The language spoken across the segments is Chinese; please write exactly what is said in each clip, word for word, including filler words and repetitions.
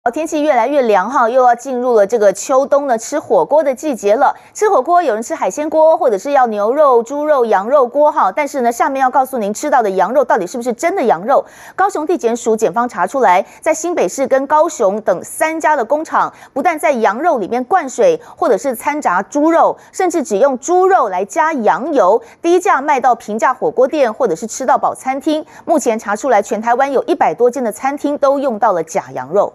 天气越来越凉哈，又要进入了这个秋冬呢吃火锅的季节了。吃火锅有人吃海鲜锅，或者是要牛肉、猪肉、羊肉锅哈。但是呢，下面要告诉您吃到的羊肉到底是不是真的羊肉？高雄地检署检方查出来，在新北市跟高雄等三家的工厂，不但在羊肉里面灌水，或者是掺杂猪肉，甚至只用猪肉来加羊油，低价卖到平价火锅店或者是吃到饱餐厅。目前查出来，全台湾有一百多间的餐厅都用到了假羊肉。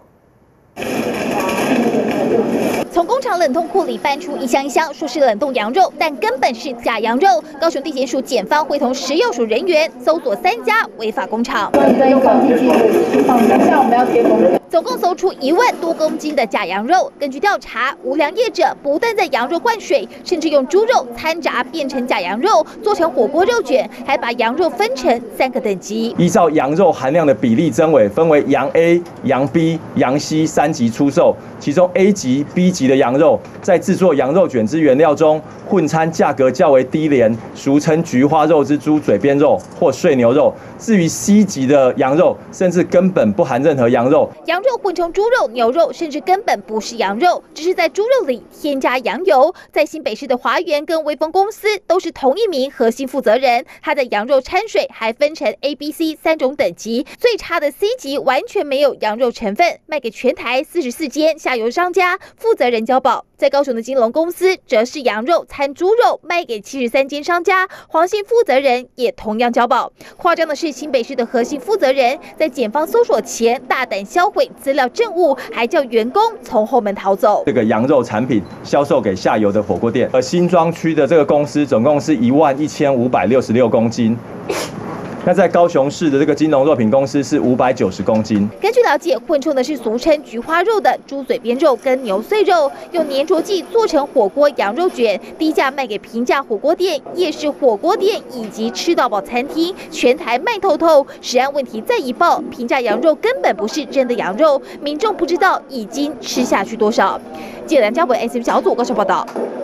从工厂冷冻库里搬出一箱一箱，说是冷冻羊肉，但根本是假羊肉。高雄地检署检方会同食药署人员搜索三家违法工厂，总共搜出一万多公斤的假羊肉。根据调查，无良业者不但在羊肉灌水，甚至用猪肉掺杂变成假羊肉，做成火锅肉卷，还把羊肉分成三个等级， 依照羊肉含量的比例增尾，分为羊 A、羊 B、羊 C 三级出售。其中 A 级、B 级的羊肉在制作羊肉卷之原料中混掺价格较为低廉，俗称菊花肉之猪嘴边肉或碎牛肉。至于 C 级的羊肉，甚至根本不含任何羊肉。 羊肉混成猪肉、牛肉，甚至根本不是羊肉，只是在猪肉里添加羊油。在新北市的华源跟威丰公司都是同一名核心负责人，他的羊肉掺水还分成 A、B、C 三种等级，最差的 C 级完全没有羊肉成分，卖给全台四十四间下游商家，负责人交保。在高雄的金龙公司，则是羊肉掺猪肉，卖给七十三间商家，黄姓负责人也同样交保。夸张的是，新北市的核心负责人在检方搜索前大胆销毁资料证物，还叫员工从后门逃走。 这个羊肉产品销售给下游的火锅店，而新庄区的这个公司总共是一万一千五百六十六公斤。 那在高雄市的这个金龙肉品公司是五百九十公斤。 根据了解，混充的是俗称菊花肉的猪嘴边肉跟牛碎肉，用粘着剂做成火锅羊肉卷，低价卖给平价火锅店、夜市火锅店以及吃到饱餐厅，全台卖透透。食安问题再一爆，平价羊肉根本不是真的羊肉，民众不知道已经吃下去多少。记者梁家伟 S M 小组高雄报道。